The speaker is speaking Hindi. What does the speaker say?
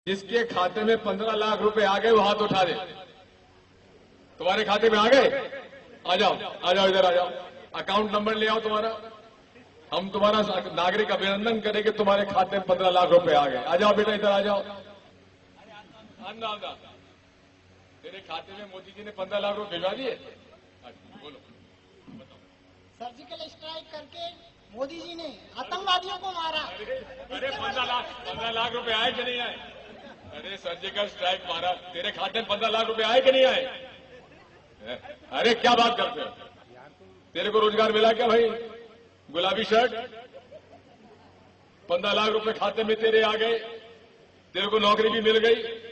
जिसके खाते में 15 लाख रुपए आ गए वो हाथ उठा दे। तुम्हारे खाते में आ गए? आ जाओ इधर आ जाओ, अकाउंट नंबर ले आओ तुम्हारा। हम तुम्हारा नागरिक अभिनंदन करेंगे, तुम्हारे खाते में 15 लाख रुपए आ गए। आ जाओ बेटा, इधर आ जाओ। आंदा तेरे खाते में मोदी जी ने 15 लाख रुपए भिजवा दिए। बोलो। सर्जिकल स्ट्राइक करके मोदी जी ने आतंकवादियों को मारा। अरे 15 लाख रुपए आए कि नहीं आए? अरे सर्जिकल स्ट्राइक मारा, तेरे खाते में 15 लाख रुपए आए कि नहीं आए? अरे क्या बात करते हो? तेरे को रोजगार मिला क्या भाई? गुलाबी शर्ट, 15 लाख रुपए खाते में तेरे आ गए, तेरे को नौकरी भी मिल गई।